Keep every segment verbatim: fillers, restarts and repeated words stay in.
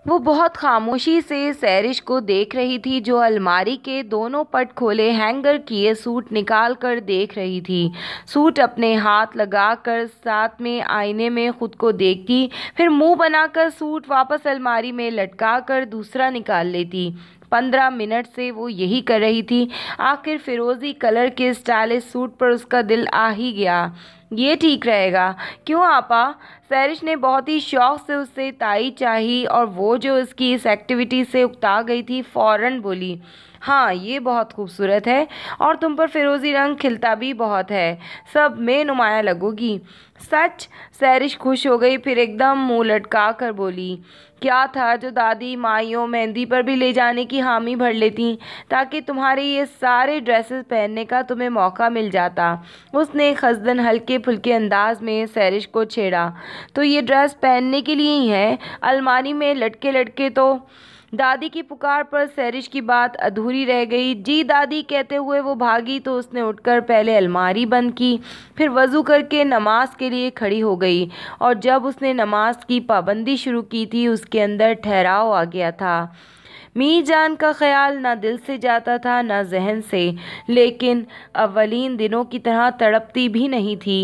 وہ بہت خاموشی سے سیرش کو دیکھ رہی تھی جو الماری کے دونوں پٹ کھولے ہینگر کیے سوٹ نکال کر دیکھ رہی تھی۔ سوٹ اپنے ہاتھ لگا کر ساتھ میں آئینے میں خود کو دیکھتی، پھر منہ بنا کر سوٹ واپس الماری میں لٹکا کر دوسرا نکال لیتی۔ پندرہ منٹ سے وہ یہی کر رہی تھی۔ آخر فیروزی کلر کے اسٹائلش سوٹ پر اس کا دل آ ہی گیا۔ یہ ٹھیک رہے گا۔ کیوں آپا؟ سیرش نے بہت ہی شوق سے اس سے تائید چاہی اور وہ جو اس کی اس ایکٹیویٹی سے اکتا گئی تھی فوراً بولی، ہاں یہ بہت خوبصورت ہے اور تم پر فیروزی رنگ کھلتا بھی بہت ہے، سب میں نمایاں لگو گی۔ سچ؟ سیرش خوش ہو گئی، پھر ایک دم منہ لٹکا کر بولی، کیا تھا جو دادی مائیوں مہندی پر بھی لے جانے کی حامی بھر لیتی تاکہ تمہارے یہ سارے ڈریسز پہننے کا تمہیں موقع مل جاتا۔ اس نے خزدن ہلکے پھلکے انداز میں سیرش کو چھیڑا، تو یہ ڈریس پہننے کے لیے ہی ہے، الماری میں لٹکے لٹکے تو۔ دادی کی پکار پر سیرش کی بات ادھوری رہ گئی۔ جی دادی کہتے ہوئے وہ بھاگی تو اس نے اٹھ کر پہلے الماری بند کی، پھر وضو کر کے نماز کے لیے کھڑی ہو گئی، اور جب اس نے نماز کی پابندی شروع کی تھی اس کے اندر ٹھہراؤ آ گیا تھا۔ می جان کا خیال نہ دل سے جاتا تھا نہ ذہن سے، لیکن اولین دنوں کی طرح تڑپتی بھی نہیں تھی۔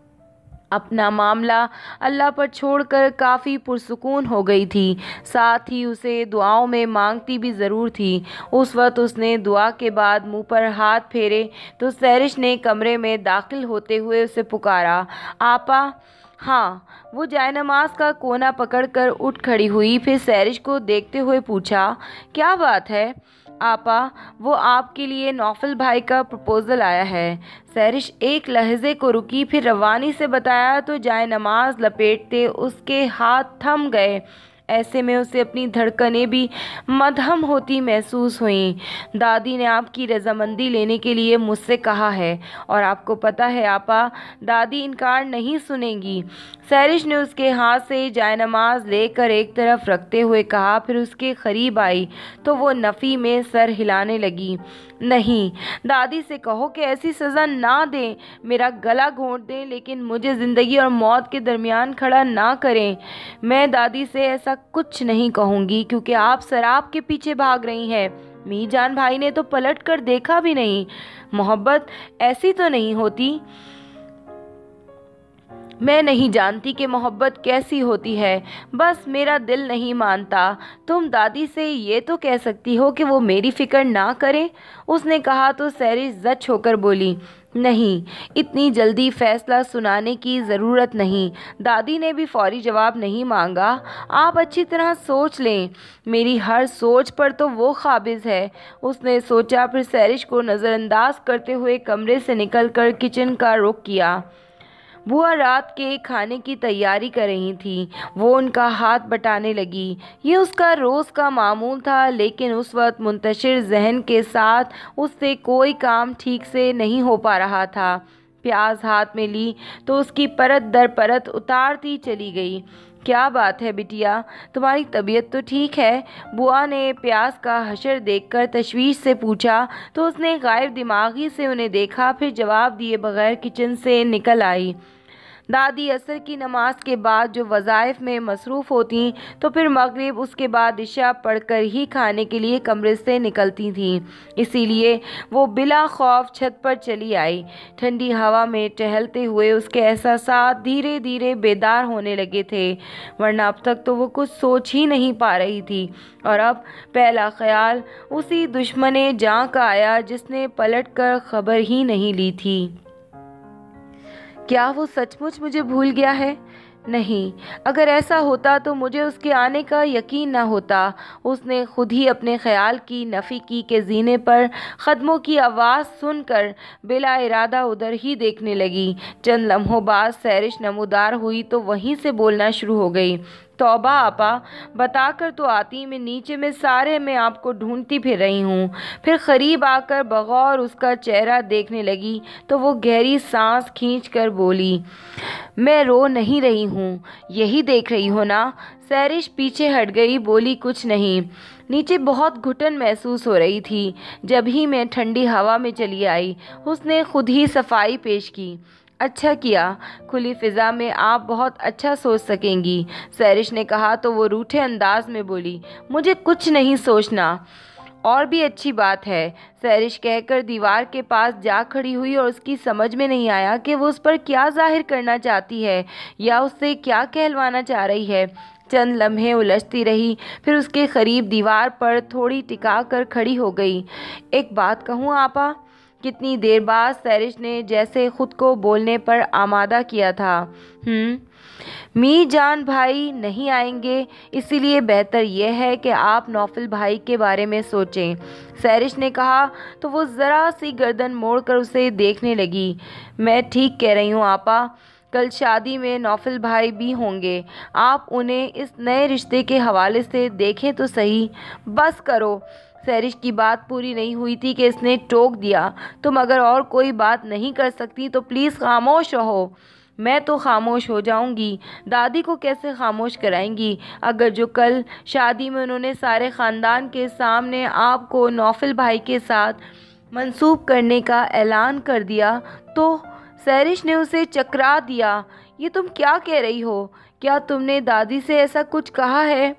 اپنا معاملہ اللہ پر چھوڑ کر کافی پرسکون ہو گئی تھی، ساتھ ہی اسے دعاؤں میں مانگتی بھی ضرور تھی۔ اس وقت اس نے دعا کے بعد منہ پر ہاتھ پھیرے تو سیرش نے کمرے میں داخل ہوتے ہوئے اسے پکارا، آپا؟ ہاں۔ وہ جائے نماز کا کونا پکڑ کر اٹھ کھڑی ہوئی، پھر سیرش کو دیکھتے ہوئے پوچھا، کیا بات ہے آپا؟ وہ آپ کے لیے نوفل بھائی کا پرپوزل آیا ہے۔ سیرش ایک لہجے کو رکی، پھر روانی سے بتایا تو جائے نماز لپیٹتے اس کے ہاتھ تھم گئے۔ ایسے میں اسے اپنی دھڑکنیں بھی مدھم ہوتی محسوس ہوئیں۔ دادی نے آپ کی رضامندی لینے کے لیے مجھ سے کہا ہے، اور آپ کو پتہ ہے آپا، دادی انکار نہیں سنیں گی۔ سیرش نے اس کے ہاتھ سے جائے نماز لے کر ایک طرف رکھتے ہوئے کہا، پھر اس کے قریب آئی تو وہ نفی میں سر ہلانے لگی۔ نہیں، دادی سے کہو کہ ایسی سزا نہ دیں، میرا گلا گھونٹ دیں، لیکن مجھے زندگی اور موت کے درمیان کھڑا نہ کریں۔ میں دادی سے ایسا کچھ نہیں کہوں گی کیونکہ آپ شراب کے پیچھے بھاگ رہی ہیں۔ می جان بھائی نے تو پلٹ کر دیکھا بھی نہیں۔ محبت ایسی تو نہیں ہوتی۔ میں نہیں جانتی کہ محبت کیسی ہوتی ہے، بس میرا دل نہیں مانتا۔ تم دادی سے یہ تو کہہ سکتی ہو کہ وہ میری فکر نہ کریں۔ اس نے کہا تو سیرش زچ ہو کر بولی، نہیں، اتنی جلدی فیصلہ سنانے کی ضرورت نہیں۔ دادی نے بھی فوری جواب نہیں مانگا۔ آپ اچھی طرح سوچ لیں، میری ہر سوچ پر تو وہ قابض ہے۔ اس نے سوچا، پھر سیرش کو نظر انداز کرتے ہوئے کمرے سے نکل کر کچن کا رخ کیا۔ بوا رات کے کھانے کی تیاری کر رہی تھیں۔ وہ ان کا ہاتھ بٹانے لگی۔ یہ اس کا روز کا معمول تھا، لیکن اس وقت منتشر ذہن کے ساتھ اس سے کوئی کام ٹھیک سے نہیں ہو پا رہا تھا۔ پیاز ہاتھ میں لی تو اس کی پرت در پرت اتارتی چلی گئی۔ کیا بات ہے بٹیا، تمہاری طبیعت تو ٹھیک ہے؟ بوا نے پیاز کا حشر دیکھ کر تشویش سے پوچھا تو اس نے غائب دماغی سے انہیں دیکھا، پھر جواب دیے بغیر کچن سے نکل آئی۔ دادی عصر کی نماز کے بعد جو وظائف میں مصروف ہوتیں تو پھر مغرب، اس کے بعد عشاء پڑھ کر ہی کھانے کے لیے کمرے سے نکلتی تھیں، اسی لیے وہ بلا خوف چھت پر چلی آئی۔ ٹھنڈی ہوا میں ٹہلتے ہوئے اس کے احساسات دھیرے دھیرے بیدار ہونے لگے تھے، ورنہ اب تک تو وہ کچھ سوچ ہی نہیں پا رہی تھی، اور اب پہلا خیال اسی دشمن جاں کا آیا جس نے پلٹ کر خبر ہی نہیں لی تھی۔ کیا وہ سچ مچ مجھے بھول گیا ہے؟ نہیں، اگر ایسا ہوتا تو مجھے اس کے آنے کا یقین نہ ہوتا۔ اس نے خود ہی اپنے خیال کی نفی کی کہ زینے پر قدموں کی آواز سن کر بلا ارادہ ادھر ہی دیکھنے لگی۔ چند لمحوں بعد سیرش نمودار ہوئی تو وہیں سے بولنا شروع ہو گئی، توبہ آپا، بتا کر تو آتی، میں نیچے میں سارے میں آپ کو ڈھونڈتی پھر رہی ہوں۔ پھر قریب آ کر بغور اس کا چہرہ دیکھنے لگی تو وہ گہری سانس کھینچ کر بولی، میں رو نہیں رہی ہوں، یہی دیکھ رہی ہو نا؟ سیرش پیچھے ہٹ گئی، بولی کچھ نہیں۔ نیچے بہت گھٹن محسوس ہو رہی تھی، جب ہی میں ٹھنڈی ہوا میں چلی آئی۔ اس نے خود ہی صفائی پیش کی، اچھا کیا، کھلی فضا میں آپ بہت اچھا سوچ سکیں گی، سیرش نے کہا تو وہ روٹھے انداز میں بولی، مجھے کچھ نہیں سوچنا۔ اور بھی اچھی بات ہے، سیرش کہہ کر دیوار کے پاس جا کھڑی ہوئی اور اس کی سمجھ میں نہیں آیا کہ وہ اس پر کیا ظاہر کرنا چاہتی ہے یا اس سے کیا کہلوانا چاہ رہی ہے۔ چند لمحے الجھتی رہی، پھر اس کے قریب دیوار پر تھوڑی ٹکا کر کھڑی ہو گئی۔ ایک بات کہوں آپا؟ کتنی دیر بعد سیرش نے جیسے خود کو بولنے پر آمادہ کیا تھا۔ ہم می جان بھائی نہیں آئیں گے، اسی لیے بہتر یہ ہے کہ آپ نوفل بھائی کے بارے میں سوچیں، سیرش نے کہا تو وہ ذرا سی گردن موڑ کر اسے دیکھنے لگی۔ میں ٹھیک کہہ رہی ہوں آپا، کل شادی میں نوفل بھائی بھی ہوں گے، آپ انہیں اس نئے رشتے کے حوالے سے دیکھیں تو صحیح۔ بس کرو، سیرش کی بات پوری نہیں ہوئی تھی کہ اس نے ٹوک دیا، تم اگر اور کوئی بات نہیں کر سکتی تو پلیز خاموش رہو۔ میں تو خاموش ہو جاؤں گی، دادی کو کیسے خاموش کرائیں گی؟ اگر جو کل شادی میں انہوں نے سارے خاندان کے سامنے آپ کو نوفل بھائی کے ساتھ منسوب کرنے کا اعلان کر دیا تو؟ سیرش نے اسے چکرا دیا۔ یہ تم کیا کہہ رہی ہو؟ کیا تم نے دادی سے ایسا کچھ کہا ہے؟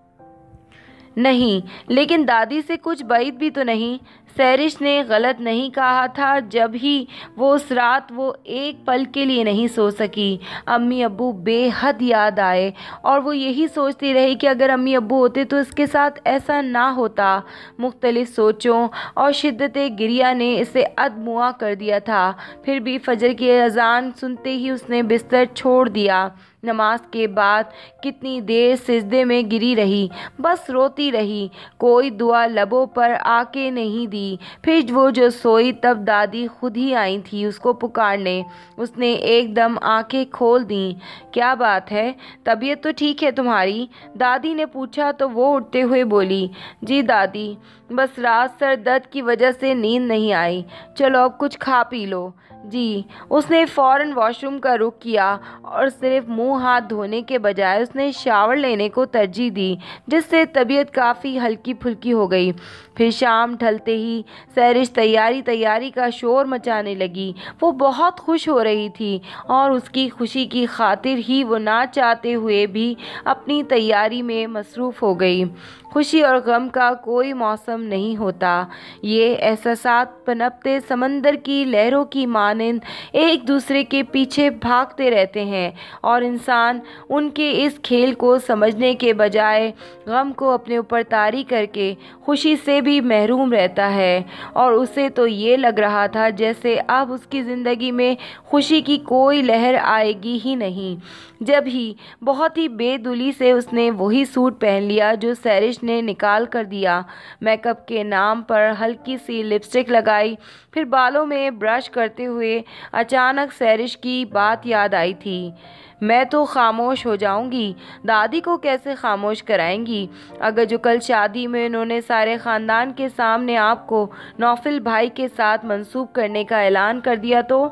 نہیں، لیکن دادی سے کچھ بعید بھی تو نہیں؟ سیرش نے غلط نہیں کہا تھا جب ہی وہ اس رات وہ ایک پل کے لیے نہیں سو سکی۔ امی ابو بے حد یاد آئے اور وہ یہی سوچتی رہی کہ اگر امی ابو ہوتے تو اس کے ساتھ ایسا نہ ہوتا۔ مختلف سوچوں اور شدت گریہ نے اسے ادموا کر دیا تھا، پھر بھی فجر کی اذان سنتے ہی اس نے بستر چھوڑ دیا۔ نماز کے بعد کتنی دیر سجدے میں گری رہی، بس روتی رہی، کوئی دعا لبوں پر آ کے نہیں دی۔ پھر وہ جو سوئی تب دادی خود ہی آئی تھی اس کو پکارنے۔ اس نے ایک دم آنکھیں کھول دیں۔ کیا بات ہے، طبیعت تو ٹھیک ہے تمہاری؟ دادی نے پوچھا تو وہ اٹھتے ہوئے بولی، جی دادی، بس رات سر درد کی وجہ سے نیند نہیں آئی، چلو اب کچھ کھا پی لو۔ جی۔ اس نے فوراً واش روم کا رخ کیا اور صرف منہ ہاتھ دھونے کے بجائے اس نے شاور لینے کو ترجیح دی، جس سے طبیعت کافی ہلکی پھلکی ہو گئی۔ پھر شام ڈھلتے ہی سیرش تیاری تیاری کا شور مچانے لگی۔ وہ بہت خوش ہو رہی تھی اور اس کی خوشی کی خاطر ہی وہ نہ چاہتے ہوئے بھی اپنی تیاری میں مصروف ہو گئی۔ خوشی اور غم کا کوئی موسم نہیں ہوتا، یہ احساسات پنپتے سمندر کی لہروں کی مانند ایک دوسرے کے پیچھے بھاگتے رہتے ہیں اور انسان ان کے اس کھیل کو سمجھنے کے بجائے غم کو اپنے اوپر طاری کر کے خوشی سے بھی محروم رہتا ہے، اور اسے تو یہ لگ رہا تھا جیسے اب اس کی زندگی میں خوشی کی کوئی لہر آئے گی ہی نہیں۔ جب ہی بہت ہی بے دلی سے اس نے وہی سوٹ پہن لیا جو سیرش نے نکال کر دیا، میک اپ کے نام پر ہلکی سی لپسٹک لگائی، پھر بالوں میں برش کرتے ہوئے اچانک سیرش کی بات یاد آئی تھی، میں تو خاموش ہو جاؤں گی، دادی کو کیسے خاموش کرائیں گی؟ اگر جو کل شادی میں انہوں نے سارے خاندان کے سامنے آپ کو نوفل بھائی کے ساتھ منسوب کرنے کا اعلان کر دیا تو؟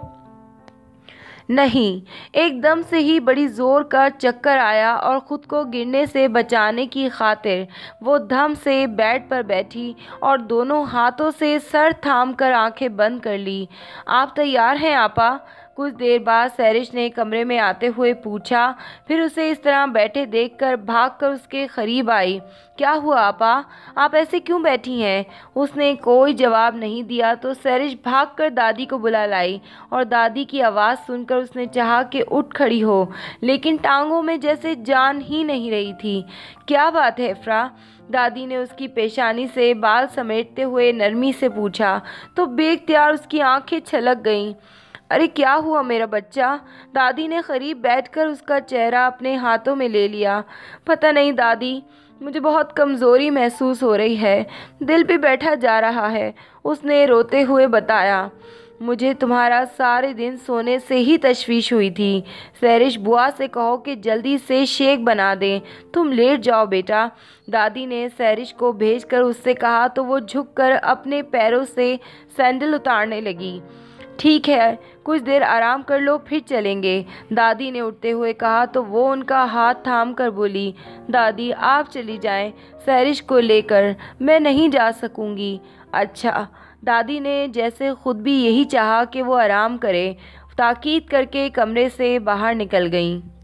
نہیں، ایک دم سے ہی بڑی زور کا چکر آیا اور خود کو گرنے سے بچانے کی خاطر وہ دھم سے بیڈ پر بیٹھی اور دونوں ہاتھوں سے سر تھام کر آنکھیں بند کر لی۔ آپ تیار ہیں آپا؟ کچھ دیر بعد سیرش نے کمرے میں آتے ہوئے پوچھا، پھر اسے اس طرح بیٹھے دیکھ کر بھاگ کر اس کے قریب آئی۔ کیا ہوا آپا؟ آپ ایسے کیوں بیٹھی ہیں؟ اس نے کوئی جواب نہیں دیا تو سیرش بھاگ کر دادی کو بلا لائی اور دادی کی آواز سن کر اس نے چاہا کہ اٹھ کھڑی ہو، لیکن ٹانگوں میں جیسے جان ہی نہیں رہی تھی۔ کیا بات ہے افرا؟ دادی نے اس کی پیشانی سے بال سمیٹتے ہوئے نرمی سے پوچھا تو بے اختیار اس کی آنکھیں چھلک گئیں۔ ارے کیا ہوا میرا بچہ؟ دادی نے قریب بیٹھ کر اس کا چہرہ اپنے ہاتھوں میں لے لیا۔ پتہ نہیں دادی، مجھے بہت کمزوری محسوس ہو رہی ہے، دل پہ بیٹھا جا رہا ہے، اس نے روتے ہوئے بتایا۔ مجھے تمہارا سارے دن سونے سے ہی تشویش ہوئی تھی، سیرش بوا سے کہو کہ جلدی سے شیک بنا دیں، تم لیٹ جاؤ بیٹا، دادی نے سیرش کو بھیج کر اس سے کہا تو وہ جھک کر اپنے پیروں سے سینڈل اتارنے لگی۔ ٹھیک ہے، کچھ دیر آرام کر لو پھر چلیں گے، دادی نے اٹھتے ہوئے کہا تو وہ ان کا ہاتھ تھام کر بولی، دادی آپ چلی جائیں سیرش کو لے کر، میں نہیں جا سکوں گی۔ اچھا، دادی نے جیسے خود بھی یہی چاہا کہ وہ آرام کرے، ताकीद करके कमरे से बाहर निकल गईं।